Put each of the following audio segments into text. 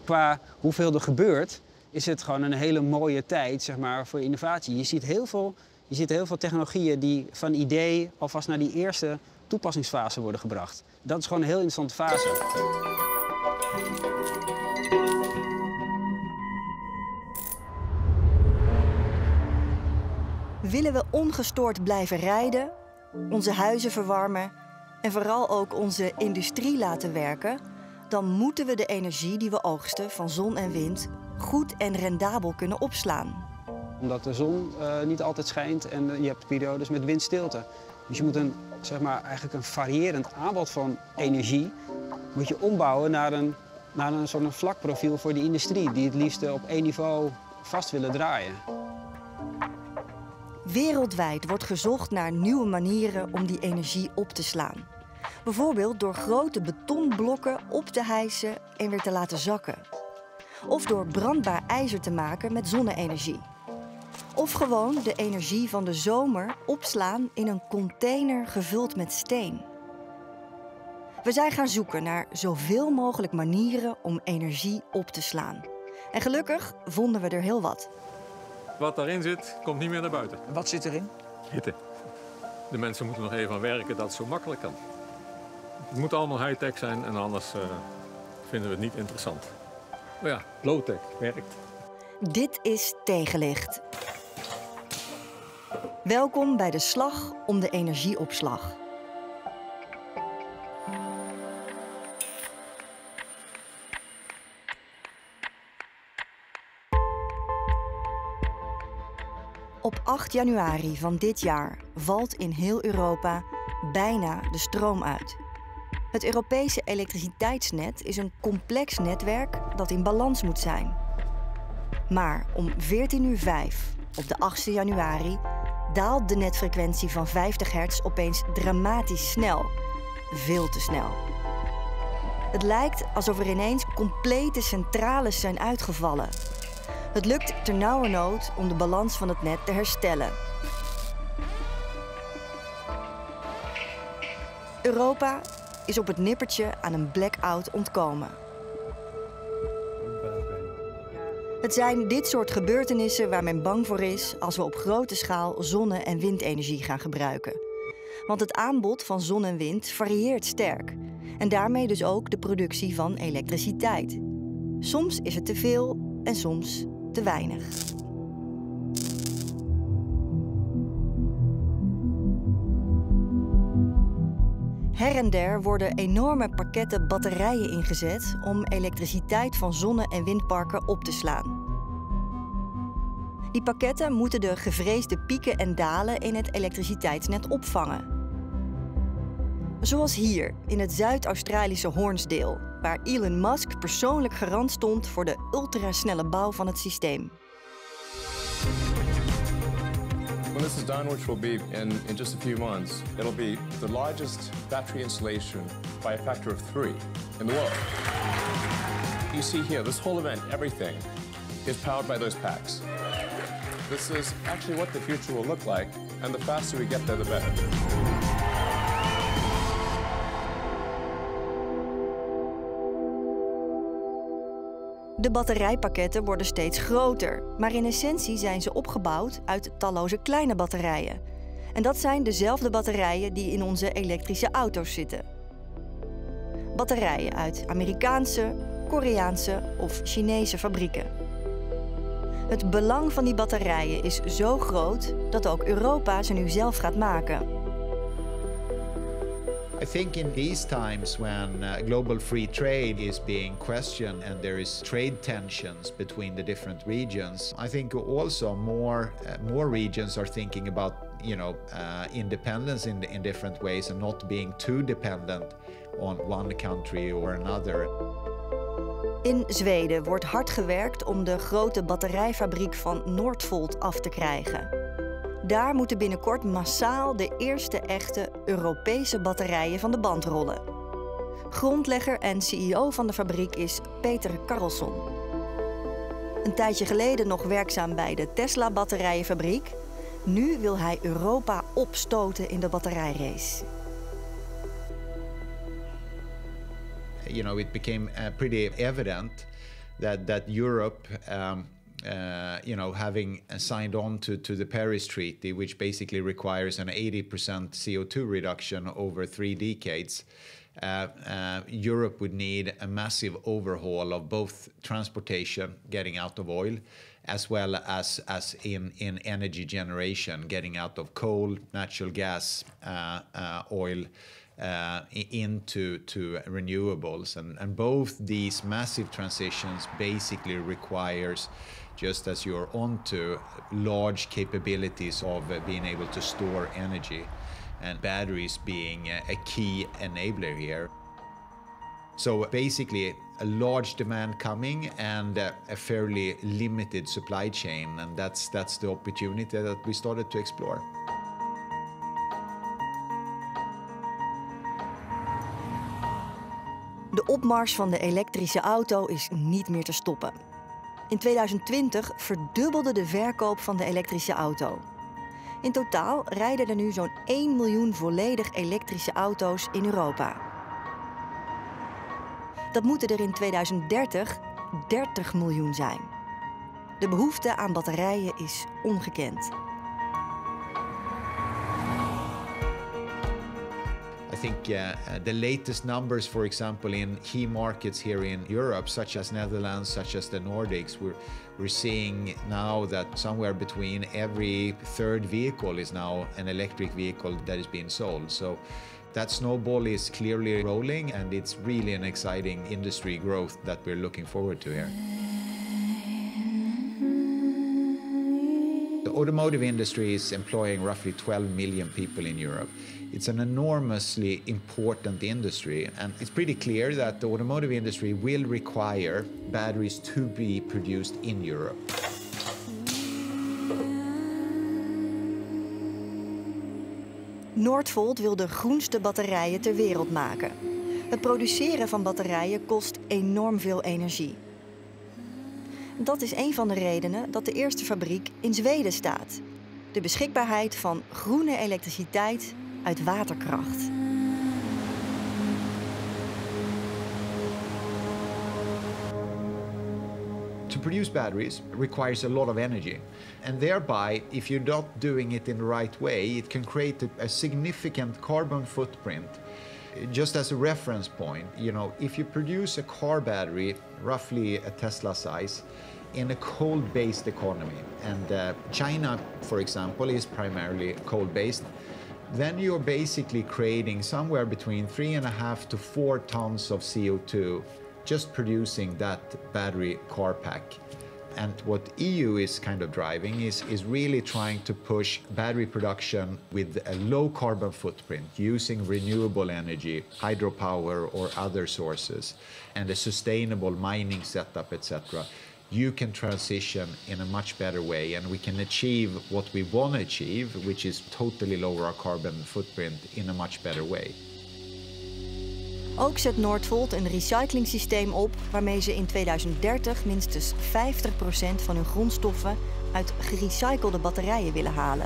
Qua hoeveel er gebeurt, is het gewoon een hele mooie tijd, zeg maar, voor innovatie. Je ziet heel veel technologieën die van idee alvast naar die eerste toepassingsfase worden gebracht. Dat is gewoon een heel interessante fase. Willen we ongestoord blijven rijden, onze huizen verwarmen en vooral ook onze industrie laten werken, dan moeten we de energie die we oogsten van zon en wind goed en rendabel kunnen opslaan. Omdat de zon niet altijd schijnt en je hebt periodes met windstilte. Dus je moet eigenlijk een variërend aanbod van energie moet je ombouwen naar een soort vlak profiel voor de industrie, die het liefst op één niveau vast willen draaien. Wereldwijd wordt gezocht naar nieuwe manieren om die energie op te slaan. Bijvoorbeeld door grote betonblokken op te hijsen en weer te laten zakken. Of door brandbaar ijzer te maken met zonne-energie. Of gewoon de energie van de zomer opslaan in een container gevuld met steen. We zijn gaan zoeken naar zoveel mogelijk manieren om energie op te slaan. En gelukkig vonden we er heel wat. Wat daarin zit, komt niet meer naar buiten. Wat zit erin? Hitte. De mensen moeten nog even aan werken dat het zo makkelijk kan. Het moet allemaal high-tech zijn en anders vinden we het niet interessant. Maar ja, low-tech werkt. Dit is Tegenlicht. Welkom bij de slag om de energieopslag. Op 8 januari van dit jaar valt in heel Europa bijna de stroom uit. Het Europese elektriciteitsnet is een complex netwerk dat in balans moet zijn. Maar om 14:05 op de 8e januari daalt de netfrequentie van 50 hertz opeens dramatisch snel. Veel te snel. Het lijkt alsof er ineens complete centrales zijn uitgevallen. Het lukt ternauwernood om de balans van het net te herstellen. Europa is op het nippertje aan een blackout ontkomen. Het zijn dit soort gebeurtenissen waar men bang voor is als we op grote schaal zonne- en windenergie gaan gebruiken. Want het aanbod van zon en wind varieert sterk. En daarmee dus ook de productie van elektriciteit. Soms is het te veel en soms te weinig. Her en der worden enorme pakketten batterijen ingezet om elektriciteit van zonne- en windparken op te slaan. Die pakketten moeten de gevreesde pieken en dalen in het elektriciteitsnet opvangen. Zoals hier in het Zuid-Australische Hornsdale, waar Elon Musk persoonlijk garant stond voor de ultrasnelle bouw van het systeem. When this is done, which will be in just a few months, it'll be the largest battery installation by a factor of 3 in the world. You see here, this whole event, everything, is powered by those packs. This is actually what the future will look like, and the faster we get there, the better. De batterijpakketten worden steeds groter, maar in essentie zijn ze opgebouwd uit talloze kleine batterijen. En dat zijn dezelfde batterijen die in onze elektrische auto's zitten. Batterijen uit Amerikaanse, Koreaanse of Chinese fabrieken. Het belang van die batterijen is zo groot dat ook Europa ze nu zelf gaat maken. I think in these times when global free trade is being questioned and there is trade tensions between the different regions, I think also more regions are thinking about independence in different ways and not being too dependent on one country or another. In Zweden wordt hard gewerkt om de grote batterijfabriek van Northvolt af te krijgen. Daar moeten binnenkort massaal de eerste echte Europese batterijen van de band rollen. Grondlegger en CEO van de fabriek is Peter Karlsson. Een tijdje geleden nog werkzaam bij de Tesla-batterijenfabriek. Nu wil hij Europa opstoten in de batterijrace. It became pretty evident that Europe, having signed on to the Paris Treaty, which basically requires an 80% CO2 reduction over 3 decades, Europe would need a massive overhaul of both transportation, getting out of oil, as well as in energy generation, getting out of coal, natural gas, oil, into renewables. And both these massive transitions basically requires, just as you're onto, large capabilities of being able to store energy, and batteries being a key enabler here. So basically a large demand coming and a fairly limited supply chain, and that's the opportunity that we started to explore. De opmars van de elektrische auto is niet meer te stoppen. In 2020 verdubbelde de verkoop van de elektrische auto. In totaal rijden er nu zo'n 1 miljoen volledig elektrische auto's in Europa. Dat moeten er in 2030 30 miljoen zijn. De behoefte aan batterijen is ongekend. I think the latest numbers, for example, in key markets here in Europe, such as Netherlands, such as the Nordics, we're seeing now that somewhere between every third vehicle is now an electric vehicle that is being sold. So that snowball is clearly rolling, and it's really an exciting industry growth that we're looking forward to here. The automotive industry is employing roughly 12 million people in Europe. It's an enormously important industry, and it's pretty clear that the automotive industry will require batteries to be produced in Europe. Northvolt wil de groenste batterijen ter wereld maken. Het produceren van batterijen kost enorm veel energie. Dat is een van de redenen dat de eerste fabriek in Zweden staat. De beschikbaarheid van groene elektriciteit uit waterkracht. To produce batteries requires a lot of energy, and thereby, if you're not doing it in the right way, it can create a significant carbon footprint. Just as a reference point, if you produce a car battery, roughly a Tesla size, in a coal-based economy, and China, for example, is primarily coal-based, then you're basically creating somewhere between 3.5 to 4 tons of CO2 just producing that battery car pack. And what EU is kind of driving is really trying to push battery production with a low carbon footprint, using renewable energy, hydropower or other sources, and a sustainable mining setup, etc. You can transition in a much better way, and we can achieve what we want to achieve, which is totally lower our carbon footprint in a much better way. Ook zet Northvolt een recyclingsysteem op waarmee ze in 2030 minstens 50% van hun grondstoffen uit gerecyclede batterijen willen halen.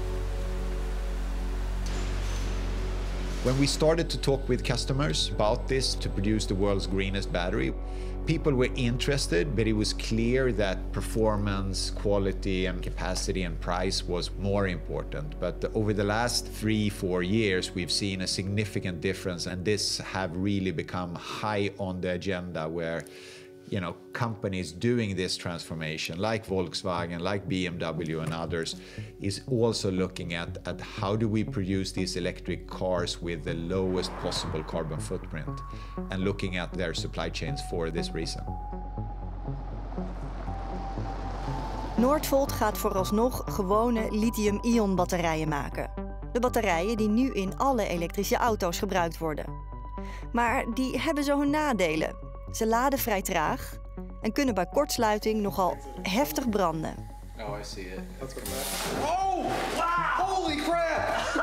When we started to talk with customers about this to produce the world's greenest battery, people were interested, but it was clear that performance, quality, and capacity and price was more important. But over the last 3-4 years, we've seen a significant difference, and this have really become high on the agenda, where companies doing this transformation, like Volkswagen, like BMW and others, is also looking at how do we produce these electric cars with the lowest possible carbon footprint, and looking at their supply chains for this reason. Northvolt gaat vooralsnog gewone lithium-ion batterijen maken. De batterijen die nu in alle elektrische auto's gebruikt worden. Maar die hebben zo hun nadelen. Ze laden vrij traag en kunnen bij kortsluiting nogal heftig branden. Oh, I see it. Let's go back. Oh! Wow! Holy crap!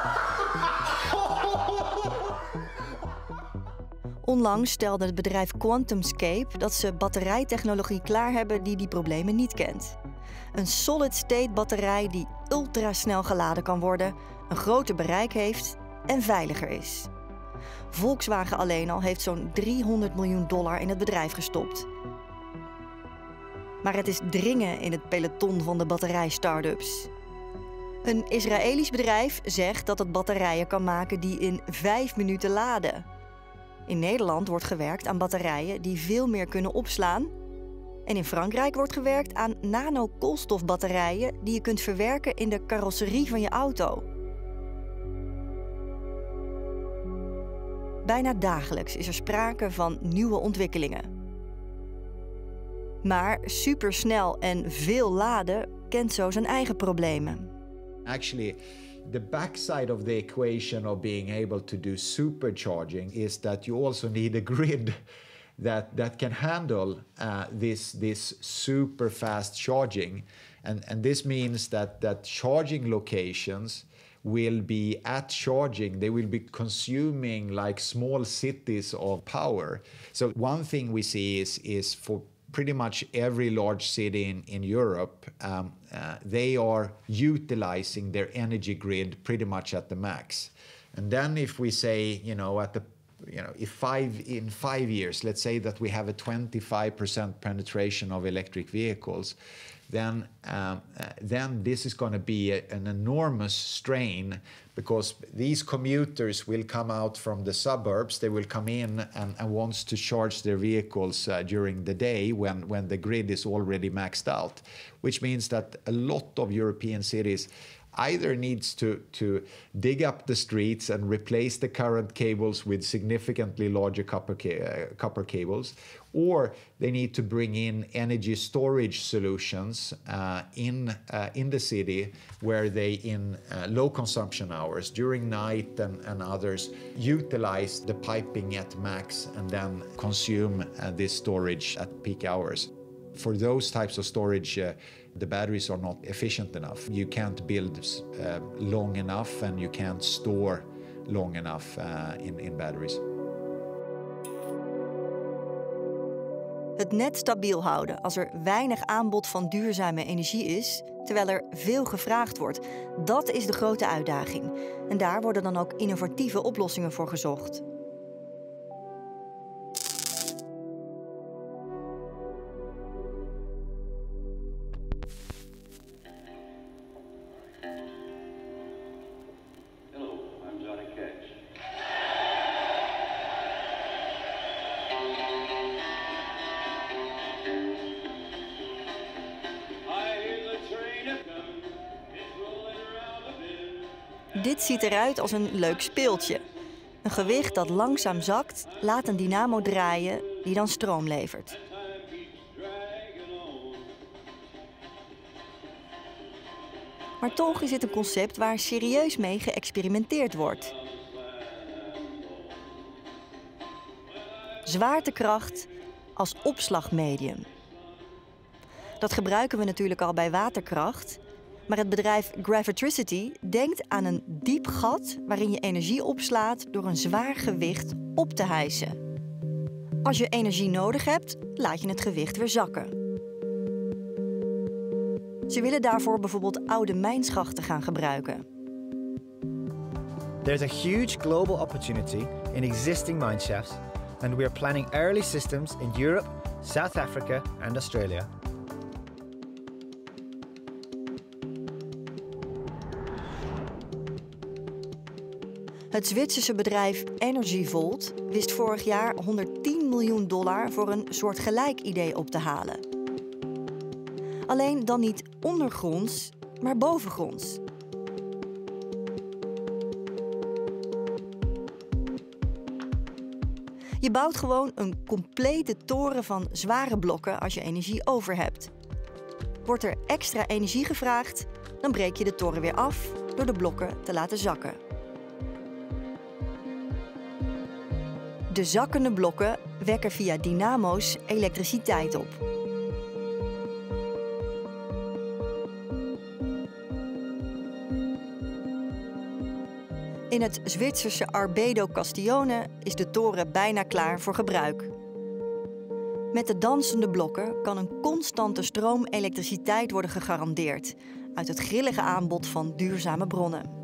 Onlangs stelde het bedrijf QuantumScape dat ze batterijtechnologie klaar hebben die problemen niet kent. Een solid-state batterij die ultrasnel geladen kan worden, een groter bereik heeft en veiliger is. Volkswagen alleen al heeft zo'n $300 miljoen in het bedrijf gestopt. Maar het is dringen in het peloton van de batterij-startups. Een Israëlisch bedrijf zegt dat het batterijen kan maken die in 5 minuten laden. In Nederland wordt gewerkt aan batterijen die veel meer kunnen opslaan. En in Frankrijk wordt gewerkt aan nano-koolstofbatterijen die je kunt verwerken in de carrosserie van je auto. Bijna dagelijks is er sprake van nieuwe ontwikkelingen. Maar supersnel en veel laden kent zo zijn eigen problemen. Actually, the backside of the equation of being able to do supercharging is that you also need a grid that can handle this super fast charging, and this means that charging locations will be at charging. They will be consuming like small cities of power. So one thing we see is for pretty much every large city in Europe, they are utilizing their energy grid pretty much at the max. And then if we say, in 5 years, let's say that we have a 25% penetration of electric vehicles, then this is going to be an enormous strain, because these commuters will come out from the suburbs, they will come in and wants to charge their vehicles during the day when the grid is already maxed out, which means that a lot of European cities either needs to dig up the streets and replace the current cables with significantly larger copper cables, or they need to bring in energy storage solutions in the city, where they, in low consumption hours during night and others, utilize the piping at max and then consume this storage at peak hours. For those types of storage, the batteries are not efficient enough. You can't build long enough, and you can't store long enough in batteries. Het net stabiel houden als er weinig aanbod van duurzame energie is, terwijl er veel gevraagd wordt, dat is de grote uitdaging. En daar worden dan ook innovatieve oplossingen voor gezocht. Dit ziet eruit als een leuk speeltje. Een gewicht dat langzaam zakt, laat een dynamo draaien die dan stroom levert. Maar toch is dit een concept waar serieus mee geëxperimenteerd wordt. Zwaartekracht als opslagmedium. Dat gebruiken we natuurlijk al bij waterkracht. Maar het bedrijf Gravitricity denkt aan een diep gat waarin je energie opslaat door een zwaar gewicht op te hijsen. Als je energie nodig hebt, laat je het gewicht weer zakken. Ze willen daarvoor bijvoorbeeld oude mijnschachten gaan gebruiken. There's a huge global opportunity in existing mine shafts, and we are planning early systems in Europe, South Africa and Australia. Het Zwitserse bedrijf Energy Vault wist vorig jaar $110 miljoen voor een soortgelijk idee op te halen. Alleen dan niet ondergronds, maar bovengronds. Je bouwt gewoon een complete toren van zware blokken als je energie over hebt. Wordt er extra energie gevraagd, dan breek je de toren weer af door de blokken te laten zakken. De zakkende blokken wekken via dynamo's elektriciteit op. In het Zwitserse Arbedo Castione is de toren bijna klaar voor gebruik. Met de dansende blokken kan een constante stroom elektriciteit worden gegarandeerd uit het grillige aanbod van duurzame bronnen.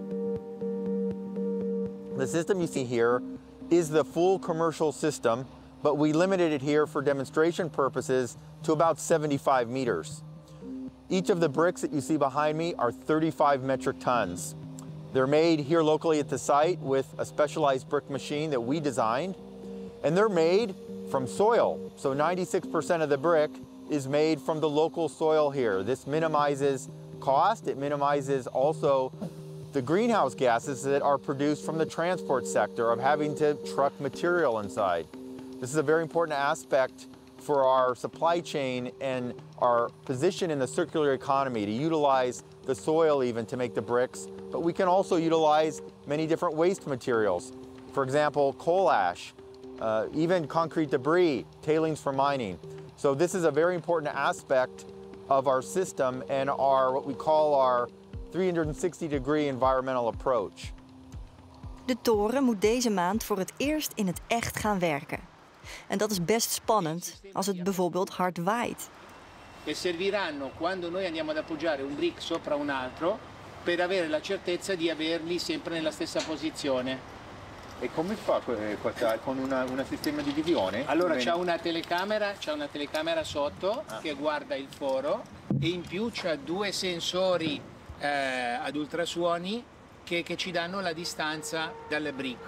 The system you see here is the full commercial system but we limited it here for demonstration purposes to about 75 meters. Each of the bricks that you see behind me are 35 metric tons. They're made here locally at the site with a specialized brick machine that we designed, and they're made from soil. So 96% of the brick is made from the local soil here. This minimizes cost. It minimizes also the greenhouse gases that are produced from the transport sector of having to truck material inside. This is a very important aspect for our supply chain and our position in the circular economy, to utilize the soil even to make the bricks, but we can also utilize many different waste materials. For example, coal ash, even concrete debris, tailings from mining. So this is a very important aspect of our system and our, what we call our 360-degree environmental approach. De toren moet deze maand voor het eerst in het echt gaan werken. En dat is best spannend als het bijvoorbeeld hard waait. E serviranno quando noi andiamo ad appoggiare un brick sopra un altro per avere la certezza di averli sempre nella stessa posizione. E come fa con un sistema di visione? Allora c'è una telecamera sotto che guarda il foro e in più c'ha due sensori ad ultrasuoni che ci danno la distanza dalle brick.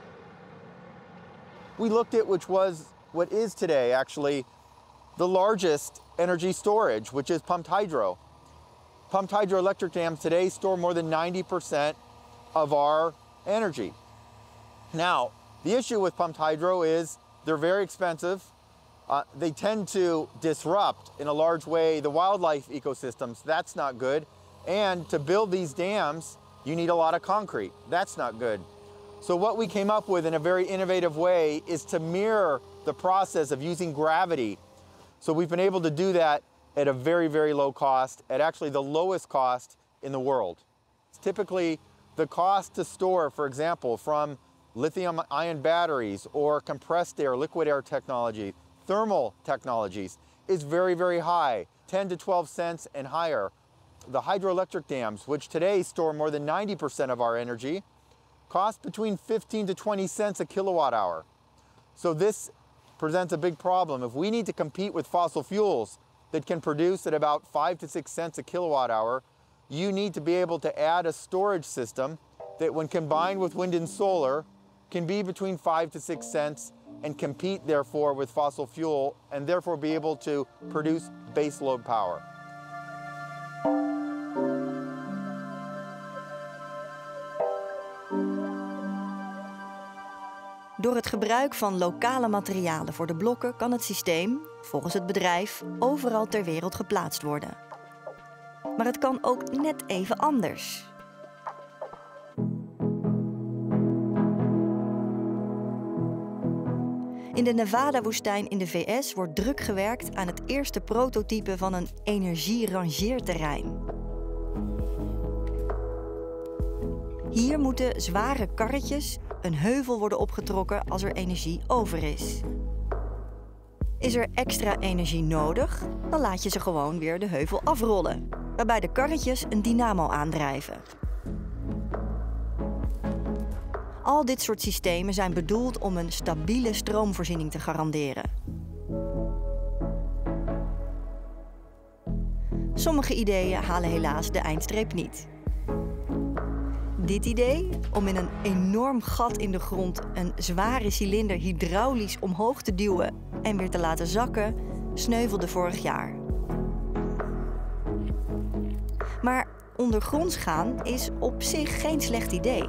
We looked at what is today actually the largest energy storage, which is pumped hydro. Pumped hydroelectric dams today store more than 90% of our energy. Now, the issue with pumped hydro is they're very expensive. They tend to disrupt in a large way the wildlife ecosystems. That's not good. And to build these dams, you need a lot of concrete. That's not good. So what we came up with in a very innovative way is to mirror the process of using gravity. So we've been able to do that at a very, very low cost, at actually the lowest cost in the world. It's typically the cost to store, for example, from lithium-ion batteries or compressed air, liquid air technology, thermal technologies is very, very high, 10 to 12 cents and higher. The hydroelectric dams, which today store more than 90% of our energy, cost between 15 to 20 cents a kilowatt hour. So this presents a big problem. If we need to compete with fossil fuels that can produce at about 5 to 6 cents a kilowatt hour, you need to be able to add a storage system that when combined with wind and solar can be between 5 to 6 cents and compete therefore with fossil fuel and therefore be able to produce base load power. Door het gebruik van lokale materialen voor de blokken kan het systeem, volgens het bedrijf, overal ter wereld geplaatst worden. Maar het kan ook net even anders. In de Nevada-woestijn in de VS wordt druk gewerkt aan het eerste prototype van een energierangeerterrein. Hier moeten zware karretjes een heuvel worden opgetrokken als er energie over is. Is er extra energie nodig, dan laat je ze gewoon weer de heuvel afrollen, waarbij de karretjes een dynamo aandrijven. Al dit soort systemen zijn bedoeld om een stabiele stroomvoorziening te garanderen. Sommige ideeën halen helaas de eindstreep niet. Dit idee, om in een enorm gat in de grond een zware cilinder hydraulisch omhoog te duwen en weer te laten zakken, sneuvelde vorig jaar. Maar ondergronds gaan is op zich geen slecht idee.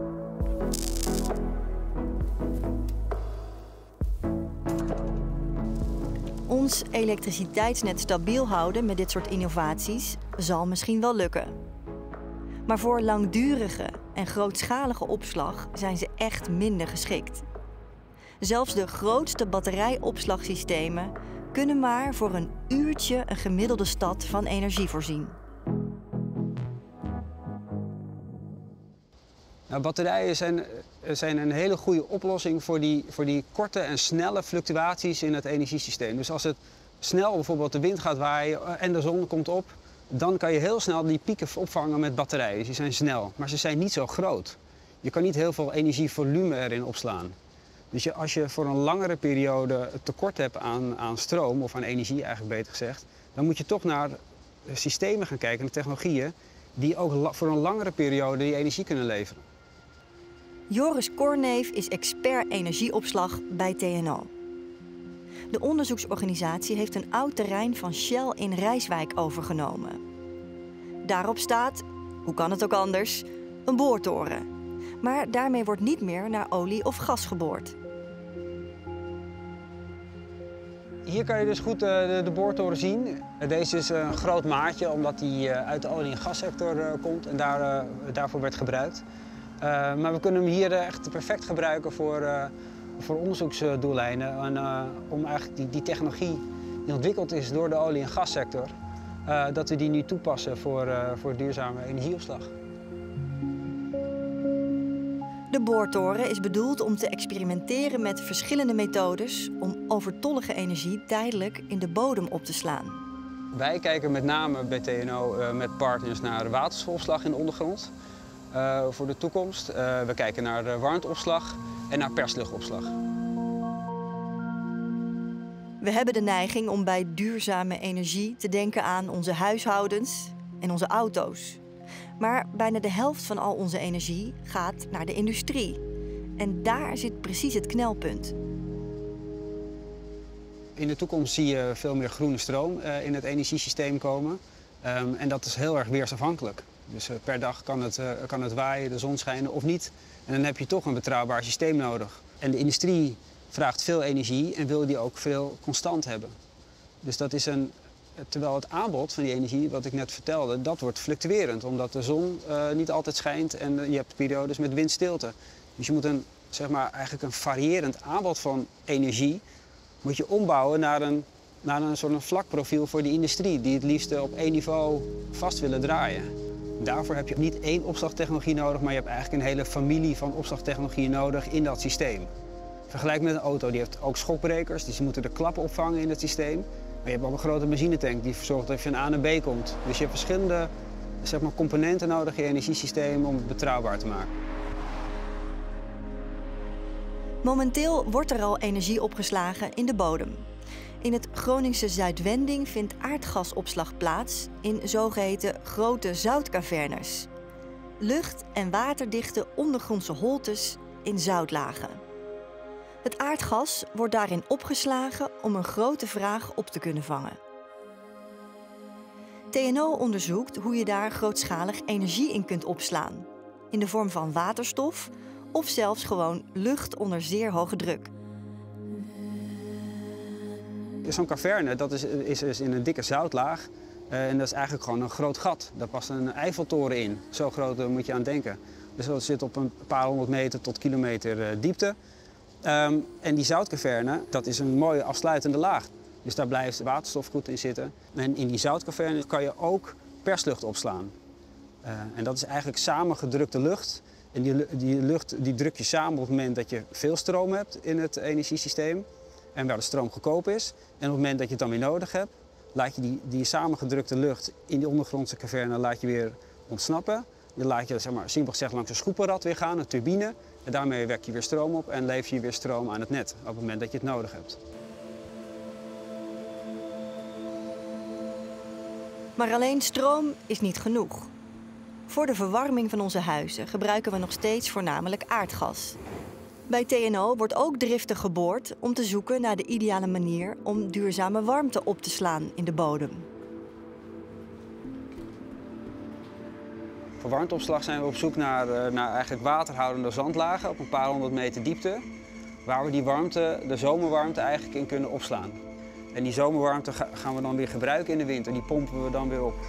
Ons elektriciteitsnet stabiel houden met dit soort innovaties zal misschien wel lukken. Maar voor langdurige en grootschalige opslag zijn ze echt minder geschikt. Zelfs de grootste batterijopslagsystemen kunnen maar voor een uurtje een gemiddelde stad van energie voorzien. Nou, batterijen zijn een hele goede oplossing voor die korte en snelle fluctuaties in het energiesysteem. Dus als het snel bijvoorbeeld de wind gaat waaien en de zon komt op, dan kan je heel snel die pieken opvangen met batterijen. Die zijn snel, maar ze zijn niet zo groot. Je kan niet heel veel energievolume erin opslaan. Dus als je voor een langere periode tekort hebt aan stroom, of aan energie eigenlijk beter gezegd, dan moet je toch naar systemen gaan kijken, naar technologieën, die ook voor een langere periode die energie kunnen leveren. Joris Korneef is expert energieopslag bij TNO. De onderzoeksorganisatie heeft een oud terrein van Shell in Rijswijk overgenomen. Daarop staat, hoe kan het ook anders, een boortoren. Maar daarmee wordt niet meer naar olie of gas geboord. Hier kan je dus goed de boortoren zien. Deze is een groot maatje omdat die uit de olie- en gassector komt en daarvoor werd gebruikt. Maar we kunnen hem hier echt perfect gebruiken voor onderzoeksdoeleinden. En om eigenlijk die technologie die ontwikkeld is door de olie- en gassector, dat we die nu toepassen voor duurzame energieopslag. De boortoren is bedoeld om te experimenteren met verschillende methodes om overtollige energie tijdelijk in de bodem op te slaan. Wij kijken met name bij TNO met partners naar waterstofopslag in de ondergrond voor de toekomst. We kijken naar warmteopslag en naar persluchtopslag. We hebben de neiging om bij duurzame energie te denken aan onze huishoudens en onze auto's. Maar bijna de helft van al onze energie gaat naar de industrie. En daar zit precies het knelpunt. In de toekomst zie je veel meer groene stroom in het energiesysteem komen. En dat is heel erg weersafhankelijk. Dus per dag kan het waaien, de zon schijnen of niet. En dan heb je toch een betrouwbaar systeem nodig. En de industrie vraagt veel energie en wil die ook veel constant hebben. Dus dat is terwijl het aanbod van die energie, wat ik net vertelde, dat wordt fluctuerend. Omdat de zon niet altijd schijnt en je hebt periodes met windstilte. Dus je moet eigenlijk een variërend aanbod van energie moet je ombouwen naar een soort vlak profiel voor die industrie. Die het liefst op één niveau vast willen draaien. Daarvoor heb je niet één opslagtechnologie nodig, maar je hebt eigenlijk een hele familie van opslagtechnologieën nodig in dat systeem. Vergelijk met een auto, die heeft ook schokbrekers, dus die moeten de klappen opvangen in het systeem. Maar je hebt ook een grote benzinetank die zorgt dat je van A naar B komt. Dus je hebt verschillende componenten nodig in je energiesysteem om het betrouwbaar te maken. Momenteel wordt er al energie opgeslagen in de bodem. In het Groningse Zuidwending vindt aardgasopslag plaats in zogeheten grote zoutcavernes. Lucht- en waterdichte ondergrondse holtes in zoutlagen. Het aardgas wordt daarin opgeslagen om een grote vraag op te kunnen vangen. TNO onderzoekt hoe je daar grootschalig energie in kunt opslaan. In de vorm van waterstof of zelfs gewoon lucht onder zeer hoge druk. Zo'n caverne is in een dikke zoutlaag en dat is eigenlijk gewoon een groot gat. Daar past een Eiffeltoren in. Zo groot moet je aan denken. Dus dat zit op een paar honderd meter tot kilometer diepte. En die zoutcaverne, dat is een mooie afsluitende laag. Dus daar blijft waterstof goed in zitten. En in die zoutcaverne kan je ook perslucht opslaan. En dat is eigenlijk samengedrukte lucht. En die lucht die druk je samen op het moment dat je veel stroom hebt in het energiesysteem. En waar de stroom goedkoop is. En op het moment dat je het dan weer nodig hebt, laat je die samengedrukte lucht in die ondergrondse caverne laat je weer ontsnappen. Je laat je, simpel gezegd, langs een schoepenrad weer gaan, een turbine. En daarmee wek je weer stroom op en lever je weer stroom aan het net op het moment dat je het nodig hebt. Maar alleen stroom is niet genoeg. Voor de verwarming van onze huizen gebruiken we nog steeds voornamelijk aardgas. Bij TNO wordt ook driftig geboord om te zoeken naar de ideale manier om duurzame warmte op te slaan in de bodem. Voor warmteopslag zijn we op zoek naar eigenlijk waterhoudende zandlagen op een paar honderd meter diepte. Waar we die warmte, de zomerwarmte eigenlijk in kunnen opslaan. En die zomerwarmte gaan we dan weer gebruiken in de winter. Die pompen we dan weer op.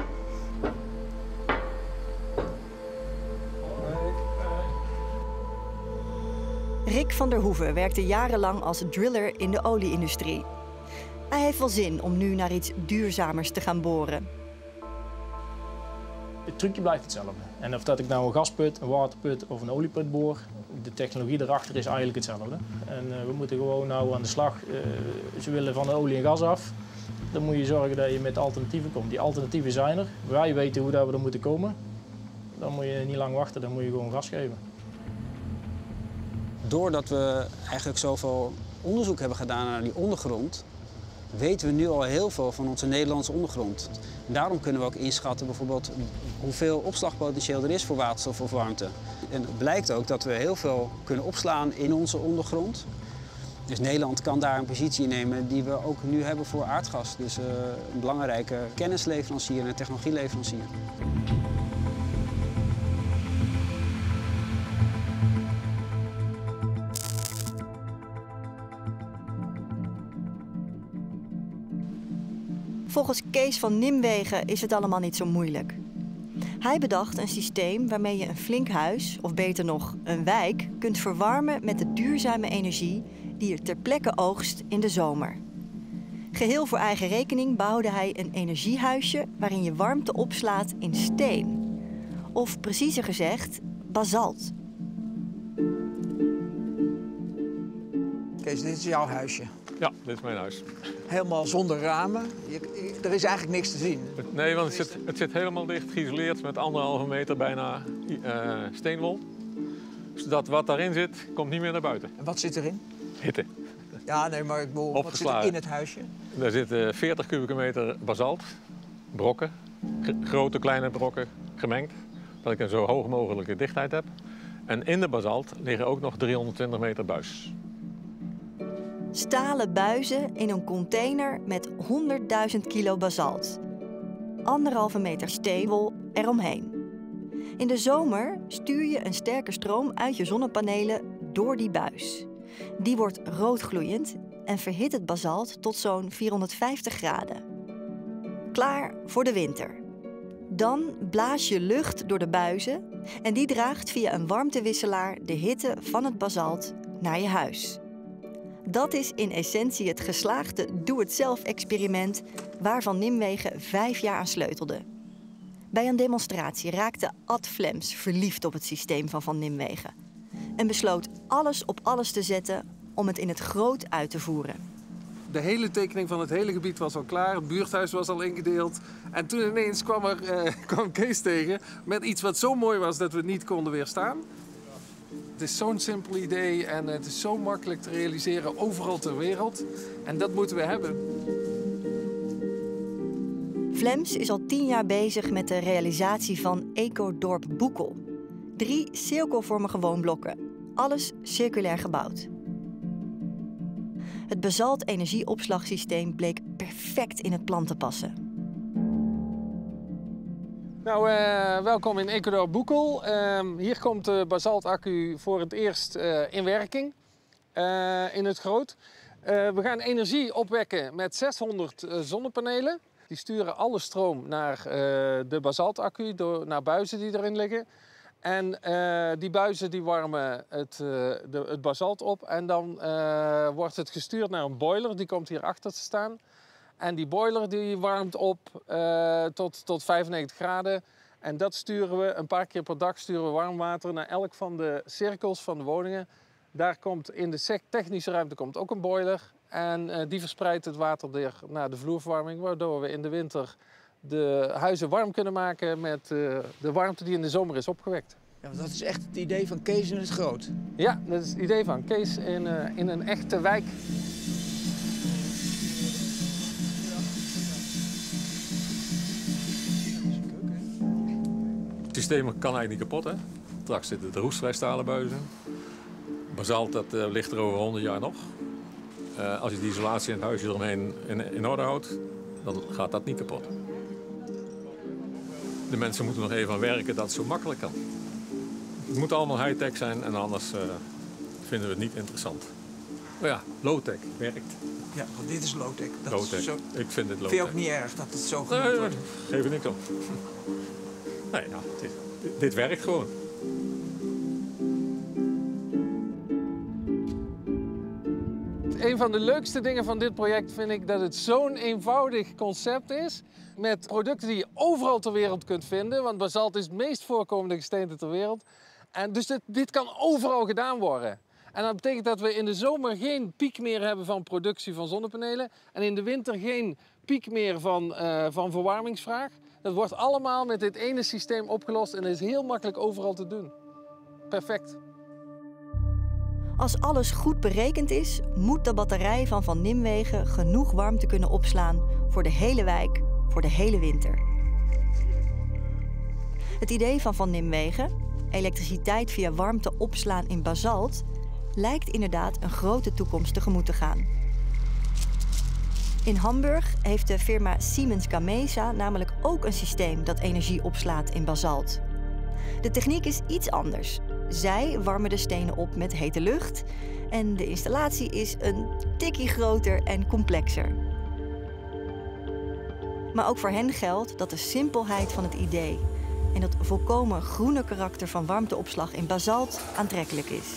Rick van der Hoeven werkte jarenlang als driller in de olieindustrie. Hij heeft wel zin om nu naar iets duurzamers te gaan boren. Het trucje blijft hetzelfde. En of dat ik nou een gasput, een waterput of een olieput boor, de technologie erachter is eigenlijk hetzelfde. En we moeten gewoon nou aan de slag. Ze willen van de olie en gas af. Dan moet je zorgen dat je met alternatieven komt. Die alternatieven zijn er. Wij weten hoe dat we er moeten komen. Dan moet je niet lang wachten, dan moet je gewoon gas geven. Doordat we eigenlijk zoveel onderzoek hebben gedaan naar die ondergrond, weten we nu al heel veel van onze Nederlandse ondergrond. En daarom kunnen we ook inschatten bijvoorbeeld hoeveel opslagpotentieel er is voor waterstof of warmte. En het blijkt ook dat we heel veel kunnen opslaan in onze ondergrond. Dus Nederland kan daar een positie innemen die we ook nu hebben voor aardgas. Dus een belangrijke kennisleverancier en een technologieleverancier. Volgens Kees van Nimwegen is het allemaal niet zo moeilijk. Hij bedacht een systeem waarmee je een flink huis, of beter nog een wijk, kunt verwarmen met de duurzame energie die je ter plekke oogst in de zomer. Geheel voor eigen rekening bouwde hij een energiehuisje waarin je warmte opslaat in steen. Of preciezer gezegd, basalt. Kees, dit is jouw huisje. Ja, dit is mijn huis. Helemaal zonder ramen. Er is eigenlijk niks te zien. Nee, want het zit helemaal dicht geïsoleerd met 1,5 meter bijna steenwol. Zodat wat daarin zit, komt niet meer naar buiten. En wat zit erin? Hitte. Ja, nee, maar ik bedoel, wat zit er in het huisje? Er zitten 40 kubieke meter basalt, brokken, grote, kleine brokken, gemengd. Dat ik een zo hoog mogelijke dichtheid heb. En in de basalt liggen ook nog 320 meter buis. Stalen buizen in een container met 100.000 kilo basalt. 1,5 meter steenwol eromheen. In de zomer stuur je een sterke stroom uit je zonnepanelen door die buis. Die wordt roodgloeiend en verhit het basalt tot zo'n 450 graden. Klaar voor de winter. Dan blaas je lucht door de buizen en die draagt via een warmtewisselaar de hitte van het basalt naar je huis. Dat is in essentie het geslaagde doe-het-zelf-experiment waar Van Nimwegen 5 jaar aan sleutelde. Bij een demonstratie raakte Ad Flems verliefd op het systeem van Van Nimwegen en besloot alles op alles te zetten om het in het groot uit te voeren. De hele tekening van het hele gebied was al klaar, het buurthuis was al ingedeeld. En toen ineens kwam Kees tegen met iets wat zo mooi was dat we het niet konden weerstaan. Het is zo'n simpel idee en het is zo makkelijk te realiseren overal ter wereld. En dat moeten we hebben. Flems is al 10 jaar bezig met de realisatie van Ecodorp Boekel. 3 cirkelvormige woonblokken, alles circulair gebouwd. Het basalt energieopslagsysteem bleek perfect in het plan te passen. Nou, welkom in Ecodorp Boekel. Hier komt de basaltaccu voor het eerst in werking in het groot. We gaan energie opwekken met 600 zonnepanelen. Die sturen alle stroom naar de basaltaccu, naar buizen die erin liggen. En die buizen die warmen het basalt op en dan wordt het gestuurd naar een boiler. Die komt hier achter te staan. En die boiler die warmt op tot 95 graden. En dat sturen we een paar keer per dag sturen we warm water naar elk van de cirkels van de woningen. Daar komt in de technische ruimte komt ook een boiler. En die verspreidt het water weer naar de vloerverwarming. Waardoor we in de winter de huizen warm kunnen maken met de warmte die in de zomer is opgewekt. Ja, dat is echt het idee van Kees in het groot. Ja, dat is het idee van Kees in een echte wijk. Het systeem kan eigenlijk niet kapot, hè? Straks zitten de roestvrij stalen buizen. Basalt, dat ligt er over 100 jaar nog. Als je de isolatie in het huisje eromheen in orde houdt, dan gaat dat niet kapot. De mensen moeten nog even aan werken dat het zo makkelijk kan. Het moet allemaal high-tech zijn en anders vinden we het niet interessant. Maar ja, low-tech werkt. Ja, want dit is low-tech. Low-tech. Zo... Ik vind het low-tech. Vind je ook niet erg dat het zo genoemd wordt? Geef er niks op. Nee, ja, dit werkt gewoon. Een van de leukste dingen van dit project vind ik dat het zo'n eenvoudig concept is. Met producten die je overal ter wereld kunt vinden. Want basalt is het meest voorkomende gesteente ter wereld. En dus dit kan overal gedaan worden. En dat betekent dat we in de zomer geen piek meer hebben van productie van zonnepanelen. En in de winter geen piek meer van verwarmingsvraag. Dat wordt allemaal met dit ene systeem opgelost en is heel makkelijk overal te doen. Perfect. Als alles goed berekend is, moet de batterij van Van Nimwegen genoeg warmte kunnen opslaan voor de hele wijk, voor de hele winter. Het idee van Van Nimwegen, elektriciteit via warmte opslaan in basalt, lijkt inderdaad een grote toekomst tegemoet te gaan. In Hamburg heeft de firma Siemens Gamesa namelijk ook een systeem dat energie opslaat in basalt. De techniek is iets anders. Zij warmen de stenen op met hete lucht en de installatie is een tikkie groter en complexer. Maar ook voor hen geldt dat de simpelheid van het idee en het volkomen groene karakter van warmteopslag in basalt aantrekkelijk is.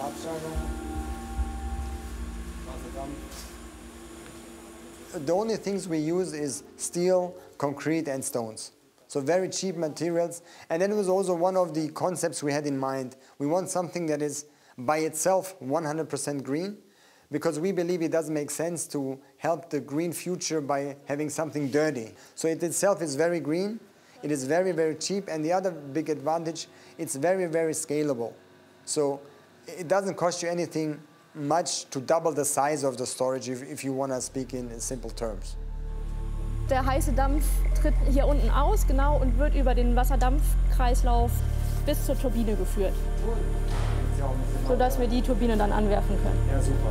The only things we use is steel, concrete and stones. So very cheap materials. And that was also one of the concepts we had in mind. We want something that is by itself 100% green, because we believe it doesn't make sense to help the green future by having something dirty. So it itself is very green. It is very, very cheap. And the other big advantage, it's very, very scalable. So it doesn't cost you anything much to double the size of the storage if you want to speak in simple terms. Der heiße Dampf tritt hier unten aus, genau, und wird über den Wasserdampfkreislauf bis zur Turbine geführt, sodass wir die Turbine dann anwerfen können. Ja, super.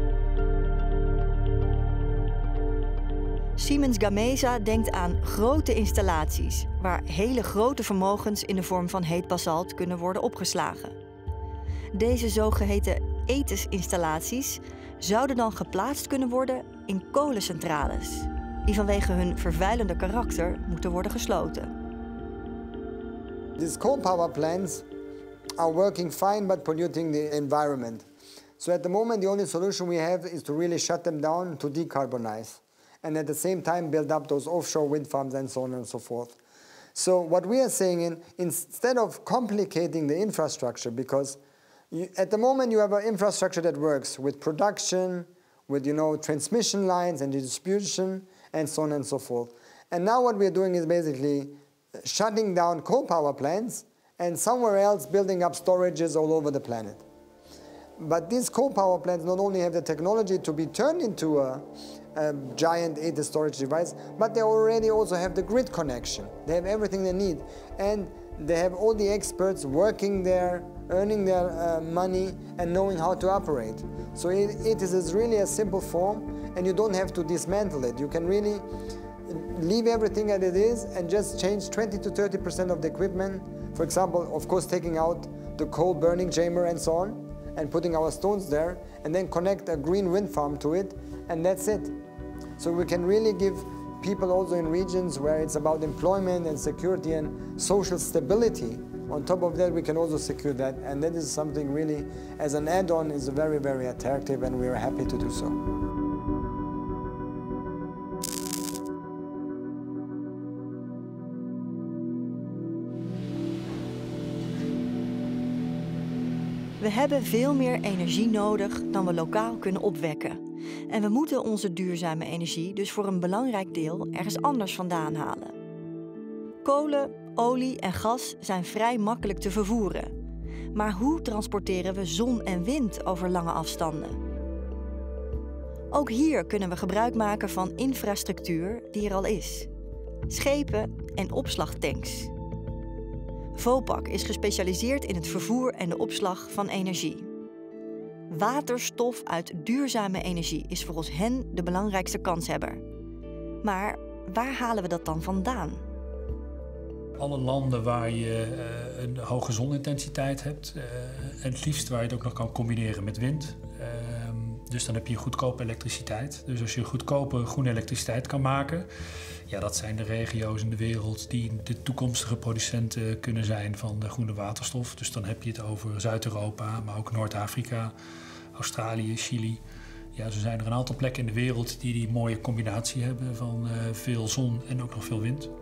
Siemens Gamesa denkt aan grote installaties waar hele grote vermogens in de vorm van heet basalt kunnen worden opgeslagen. Deze zogeheten ETIS-installaties zouden dan geplaatst kunnen worden in kolencentrales, die vanwege hun vervuilende karakter moeten worden gesloten. These coal power plants are working fine but polluting the environment. So at the moment the only solution we have is to really shut them down to decarbonize. And at the same time build up those offshore wind farms and so on and so forth. So what we are saying, instead of complicating the infrastructure, because at the moment you have an infrastructure that works with production, with transmission lines and distribution, and so on and so forth. And now what we're doing is basically shutting down coal power plants and somewhere else building up storages all over the planet. But these coal power plants not only have the technology to be turned into a giant ETIS storage device, but they already also have the grid connection. They have everything they need. And they have all the experts working there, earning their money and knowing how to operate. So ETIS is really a simple form, and you don't have to dismantle it. You can really leave everything as it is and just change 20 to 30% of the equipment. For example, of course, taking out the coal burning chamber and so on, and putting our stones there, and then connect a green wind farm to it, and that's it. So we can really give people also in regions where it's about employment and security and social stability. On top of that, we can also secure that, and that is something really, as an add-on, is very, very attractive, and we are happy to do so. We hebben veel meer energie nodig dan we lokaal kunnen opwekken. En we moeten onze duurzame energie dus voor een belangrijk deel ergens anders vandaan halen. Kolen, olie en gas zijn vrij makkelijk te vervoeren. Maar hoe transporteren we zon en wind over lange afstanden? Ook hier kunnen we gebruik maken van infrastructuur die er al is. Schepen en opslagtanks. Vopak is gespecialiseerd in het vervoer en de opslag van energie. Waterstof uit duurzame energie is volgens hen de belangrijkste kanshebber. Maar waar halen we dat dan vandaan? Alle landen waar je een hoge zonintensiteit hebt, en het liefst waar je het ook nog kan combineren met wind. Dus dan heb je goedkope elektriciteit. Dus als je goedkope groene elektriciteit kan maken, ja, dat zijn de regio's in de wereld die de toekomstige producenten kunnen zijn van de groene waterstof. Dus dan heb je het over Zuid-Europa, maar ook Noord-Afrika, Australië, Chili. Ja, zo zijn er een aantal plekken in de wereld die mooie combinatie hebben van veel zon en ook nog veel wind.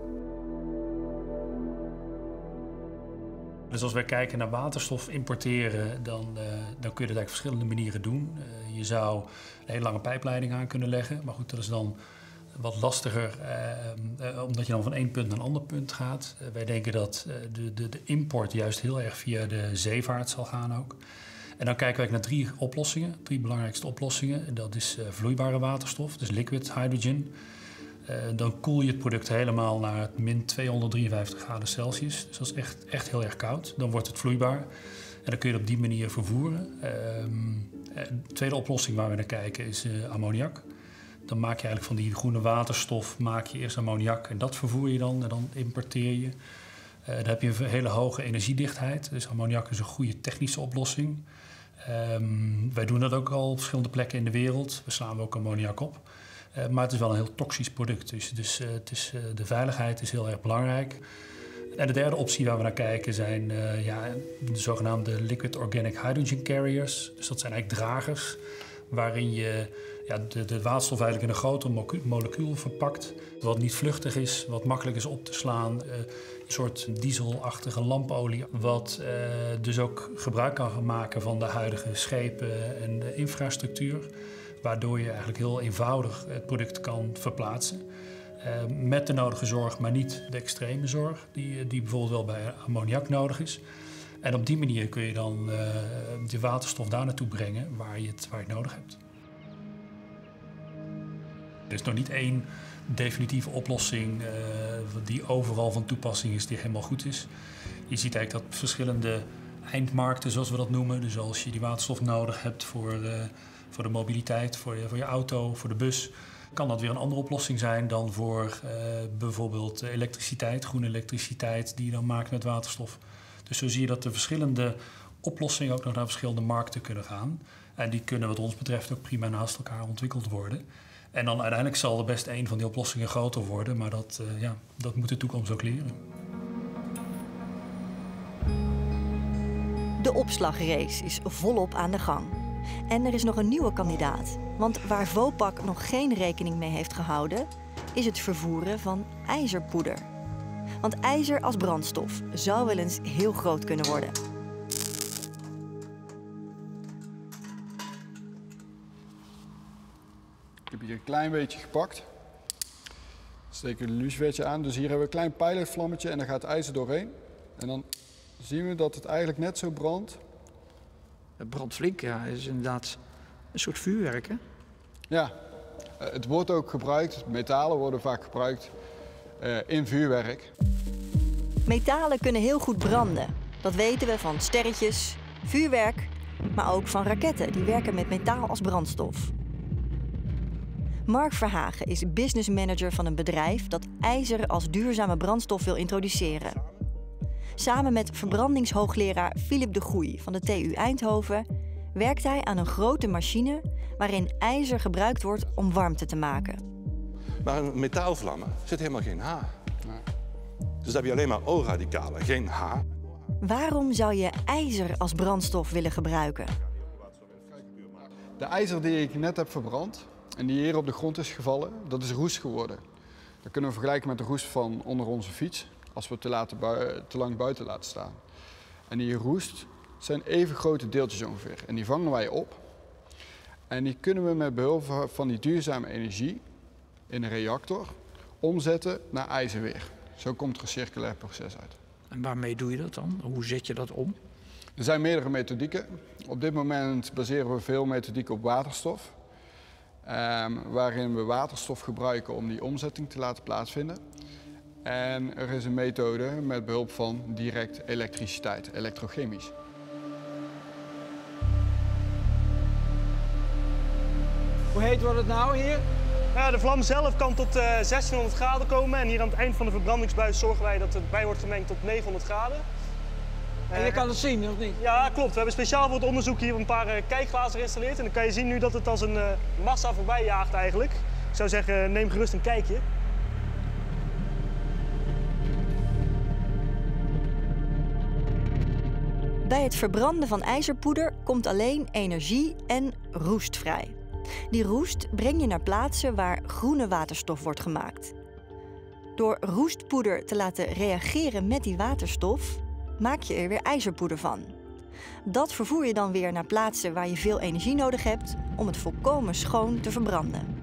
Dus als wij kijken naar waterstof importeren, dan kun je dat eigenlijk op verschillende manieren doen. Je zou een hele lange pijpleiding aan kunnen leggen, maar goed, dat is dan wat lastiger, omdat je dan van één punt naar een ander punt gaat. Wij denken dat de import juist heel erg via de zeevaart zal gaan ook. En dan kijken wij naar 3 oplossingen, 3 belangrijkste oplossingen. Dat is vloeibare waterstof, dus liquid hydrogen. Dan koel je het product helemaal naar min 253 graden Celsius. Dus dat is echt heel erg koud. Dan wordt het vloeibaar en dan kun je het op die manier vervoeren. De tweede oplossing waar we naar kijken is ammoniak. Dan maak je eigenlijk van die groene waterstof maak je eerst ammoniak en dat vervoer je dan en dan importeer je. Dan heb je een hele hoge energiedichtheid. Dus ammoniak is een goede technische oplossing. Wij doen dat ook al op verschillende plekken in de wereld. We slaan ook ammoniak op. Maar het is wel een heel toxisch product. Dus de veiligheid is heel erg belangrijk. En de derde optie waar we naar kijken zijn de zogenaamde liquid organic hydrogen carriers. Dus dat zijn eigenlijk dragers waarin je de waterstof eigenlijk in een groter molecuul verpakt. Wat niet vluchtig is, wat makkelijk is op te slaan. Een soort dieselachtige lampolie. Wat dus ook gebruik kan maken van de huidige schepen en de infrastructuur. Waardoor je eigenlijk heel eenvoudig het product kan verplaatsen. Met de nodige zorg, maar niet de extreme zorg die bijvoorbeeld wel bij ammoniak nodig is. En op die manier kun je dan de waterstof daar naartoe brengen waar je het nodig hebt. Er is nog niet één definitieve oplossing die overal van toepassing is, die helemaal goed is. Je ziet eigenlijk dat verschillende eindmarkten, zoals we dat noemen, dus als je die waterstof nodig hebt voor de mobiliteit, voor je auto, voor de bus, kan dat weer een andere oplossing zijn dan voor bijvoorbeeld elektriciteit, groene elektriciteit die je dan maakt met waterstof. Dus zo zie je dat de verschillende oplossingen ook nog naar verschillende markten kunnen gaan. En die kunnen wat ons betreft ook prima naast elkaar ontwikkeld worden. En dan uiteindelijk zal er best een van die oplossingen groter worden, maar dat moet de toekomst ook leren. De opslagrace is volop aan de gang. En er is nog een nieuwe kandidaat. Want waar Vopak nog geen rekening mee heeft gehouden, is het vervoeren van ijzerpoeder. Want ijzer als brandstof zou wel eens heel groot kunnen worden. Ik heb hier een klein beetje gepakt. Steken een lucifertje aan. Dus hier hebben we een klein pijlervlammetje en daar gaat ijzer doorheen. En dan zien we dat het eigenlijk net zo brandt. Het brandt flink, ja. Het is inderdaad een soort vuurwerk, hè? Ja, het wordt ook gebruikt, metalen worden vaak gebruikt in vuurwerk. Metalen kunnen heel goed branden. Dat weten we van sterretjes, vuurwerk, maar ook van raketten die werken met metaal als brandstof. Mark Verhagen is business manager van een bedrijf dat ijzer als duurzame brandstof wil introduceren. Samen met verbrandingshoogleraar Philip de Goey van de TU Eindhoven werkt hij aan een grote machine waarin ijzer gebruikt wordt om warmte te maken. Maar in metaalvlammen zit helemaal geen H. Dus dan heb je alleen maar O-radicalen, geen H. Waarom zou je ijzer als brandstof willen gebruiken? De ijzer die ik net heb verbrand en die hier op de grond is gevallen, dat is roest geworden. Dat kunnen we vergelijken met de roest van onder onze fiets, als we het te lang buiten laten staan. En die roest zijn even grote deeltjes ongeveer. En die vangen wij op. En die kunnen we met behulp van die duurzame energie in een reactor omzetten naar ijzer weer. Zo komt er een circulair proces uit. En waarmee doe je dat dan? Hoe zet je dat om? Er zijn meerdere methodieken. Op dit moment baseren we veel methodieken op waterstof. Waarin we waterstof gebruiken om die omzetting te laten plaatsvinden. En er is een methode met behulp van direct elektriciteit, elektrochemisch. Hoe heet wordt het nou hier? Ja, de vlam zelf kan tot 1600 graden komen en hier aan het eind van de verbrandingsbuis zorgen wij dat het bij wordt gemengd tot 900 graden. En je kan het zien, of niet? Ja, klopt. We hebben speciaal voor het onderzoek hier een paar kijkglazen geïnstalleerd. En dan kan je zien nu dat het als een massa voorbij jaagt eigenlijk. Ik zou zeggen, neem gerust een kijkje. Bij het verbranden van ijzerpoeder komt alleen energie en roest vrij. Die roest breng je naar plaatsen waar groene waterstof wordt gemaakt. Door roestpoeder te laten reageren met die waterstof, maak je er weer ijzerpoeder van. Dat vervoer je dan weer naar plaatsen waar je veel energie nodig hebt om het volkomen schoon te verbranden.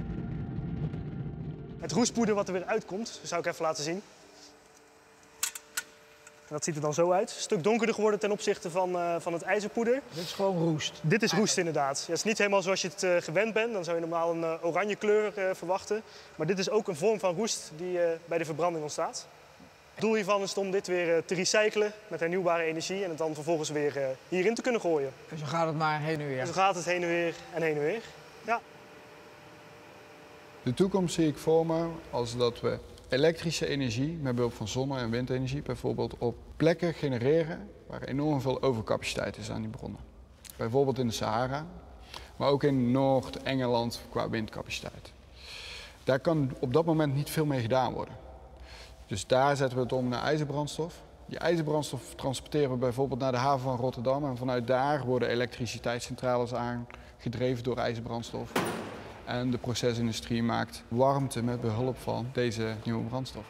Het roestpoeder wat er weer uitkomt, zou ik even laten zien. Dat ziet er dan zo uit. Een stuk donkerder geworden ten opzichte van het ijzerpoeder. Dit is gewoon roest. Dit is roest inderdaad. Ja, het is niet helemaal zoals je het gewend bent. Dan zou je normaal een oranje kleur verwachten. Maar dit is ook een vorm van roest die bij de verbranding ontstaat. Het doel hiervan is om dit weer te recyclen met hernieuwbare energie en het dan vervolgens weer hierin te kunnen gooien. En zo gaat het maar heen en weer. En zo gaat het heen en weer en heen en weer. Ja. De toekomst zie ik voor me als dat we elektrische energie met behulp van zonne- en windenergie bijvoorbeeld op plekken genereren waar enorm veel overcapaciteit is aan die bronnen. Bijvoorbeeld in de Sahara, maar ook in Noord-Engeland qua windcapaciteit. Daar kan op dat moment niet veel mee gedaan worden. Dus daar zetten we het om naar ijzerbrandstof. Die ijzerbrandstof transporteren we bijvoorbeeld naar de haven van Rotterdam en vanuit daar worden elektriciteitscentrales aangedreven door ijzerbrandstof. En de procesindustrie maakt warmte met behulp van deze nieuwe brandstof.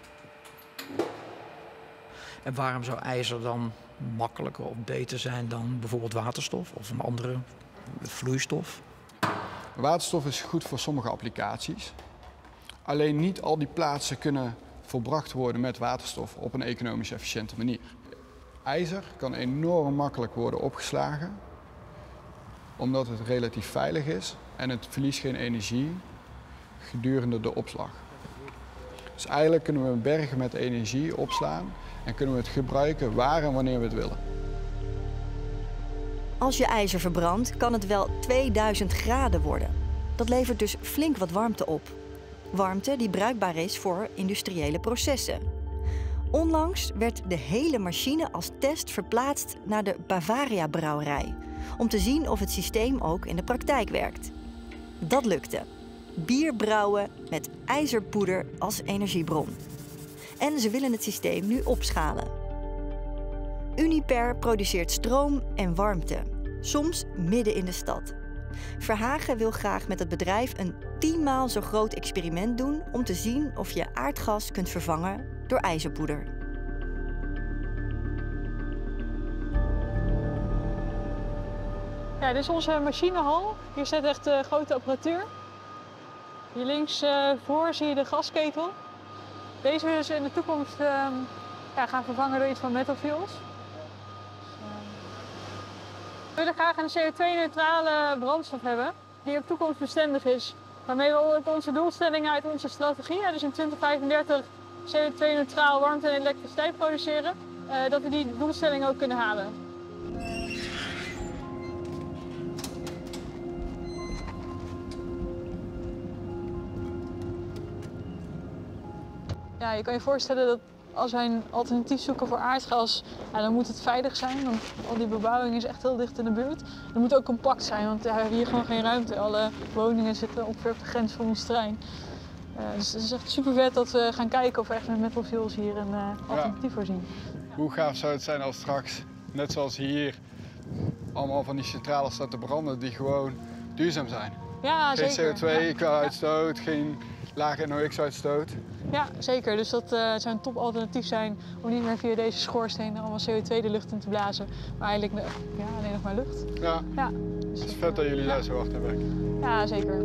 En waarom zou ijzer dan makkelijker of beter zijn dan bijvoorbeeld waterstof of een andere vloeistof? Waterstof is goed voor sommige applicaties. Alleen niet al die plaatsen kunnen volbracht worden met waterstof op een economisch efficiënte manier. IJzer kan enorm makkelijk worden opgeslagen, omdat het relatief veilig is en het verliest geen energie gedurende de opslag. Dus eigenlijk kunnen we bergen met energie opslaan en kunnen we het gebruiken waar en wanneer we het willen. Als je ijzer verbrandt, kan het wel 2000 graden worden. Dat levert dus flink wat warmte op. Warmte die bruikbaar is voor industriële processen. Onlangs werd de hele machine als test verplaatst naar de Bavaria brouwerij, om te zien of het systeem ook in de praktijk werkt. Dat lukte. Bier brouwen met ijzerpoeder als energiebron. En ze willen het systeem nu opschalen. Uniper produceert stroom en warmte, soms midden in de stad. Verhagen wil graag met het bedrijf een 10 maal zo groot experiment doen om te zien of je aardgas kunt vervangen door ijzerpoeder. Ja, dit is onze machinehal. Hier staat echt grote apparatuur. Hier links voor zie je de gasketel. Deze willen ze in de toekomst gaan vervangen door iets van metal fuels. We willen graag een CO2-neutrale brandstof hebben die ook toekomstbestendig is. Waarmee we ook onze doelstellingen uit onze strategie, dus in 2035 CO2-neutraal warmte en elektriciteit produceren, dat we die doelstellingen ook kunnen halen. Ja, je kan je voorstellen dat als wij een alternatief zoeken voor aardgas, dan moet het veilig zijn, want al die bebouwing is echt heel dicht in de buurt. Het moet ook compact zijn, want we hebben hier gewoon geen ruimte. Alle woningen zitten ongeveer op de grens van ons terrein. Dus het is echt super vet dat we gaan kijken of we echt met metal fuels hier een alternatief voorzien. Hoe gaaf zou het zijn als straks, net zoals hier, allemaal van die centrales staan te branden die gewoon duurzaam zijn? Ja, geen zeker. CO2 qua uitstoot, geen lage NOx-uitstoot. Ja, zeker. Dus dat zou een top alternatief zijn om niet meer via deze schoorsteen allemaal CO2 de lucht in te blazen, maar eigenlijk alleen nog maar lucht. Ja, dus het is vet dat jullie daar zo hard aan werken. Ja, zeker.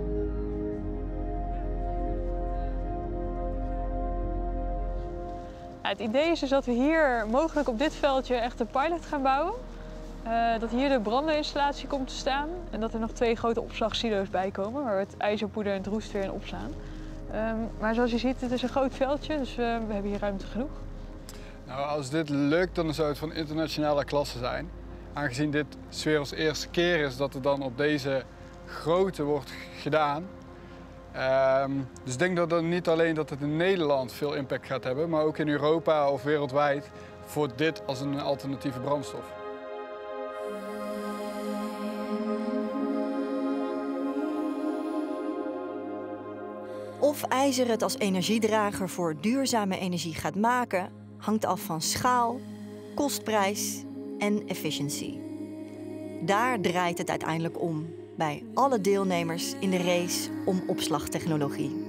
Ja, het idee is dus dat we hier mogelijk op dit veldje echt een pilot gaan bouwen. Dat hier de branderinstallatie komt te staan en dat er nog 2 grote opslagsilo's bij komen waar we het ijzerpoeder en het roest weer in opslaan. Maar zoals je ziet, het is een groot veldje, dus we hebben hier ruimte genoeg. Nou, als dit lukt, dan zou het van internationale klasse zijn. Aangezien dit 's werelds eerste keer is dat het dan op deze grootte wordt gedaan. Dus ik denk dat het niet alleen dat het in Nederland veel impact gaat hebben, maar ook in Europa of wereldwijd voor dit als een alternatieve brandstof. Of ijzer het als energiedrager voor duurzame energie gaat maken, hangt af van schaal, kostprijs en efficiëntie. Daar draait het uiteindelijk om bij alle deelnemers in de race om opslagtechnologie.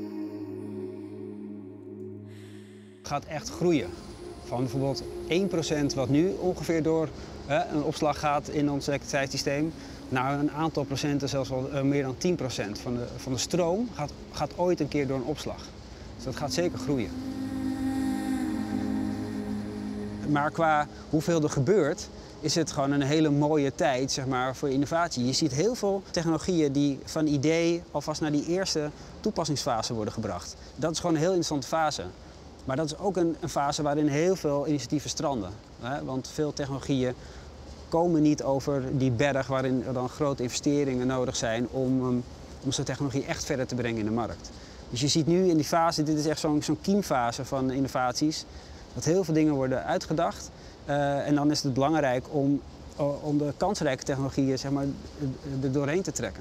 Het gaat echt groeien. Van bijvoorbeeld 1% wat nu ongeveer door een opslag gaat in ons elektriciteitssysteem, naar een aantal procenten, zelfs wel meer dan 10% van de stroom gaat ooit een keer door een opslag. Dus dat gaat zeker groeien. Maar qua hoeveel er gebeurt, is het gewoon een hele mooie tijd, zeg maar, voor innovatie. Je ziet heel veel technologieën die van idee alvast naar die eerste toepassingsfase worden gebracht. Dat is gewoon een heel interessante fase. Maar dat is ook een fase waarin heel veel initiatieven stranden. Hè? Want veel technologieën komen niet over die berg waarin er dan grote investeringen nodig zijn om zo'n technologie echt verder te brengen in de markt. Dus je ziet nu in die fase, dit is echt zo'n kiemfase van innovaties, dat heel veel dingen worden uitgedacht. En dan is het belangrijk om de kansrijke technologieën, zeg maar, er doorheen te trekken.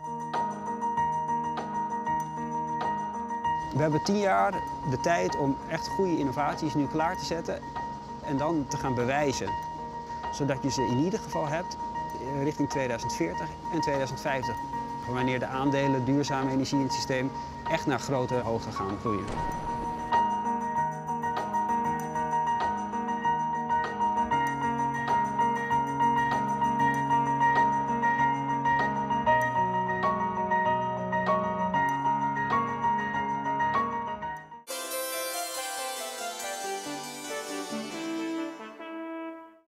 We hebben 10 jaar de tijd om echt goede innovaties nu klaar te zetten en dan te gaan bewijzen. Zodat je ze in ieder geval hebt richting 2040 en 2050. Wanneer de aandelen duurzame energie in het systeem echt naar grote hoogte gaan groeien.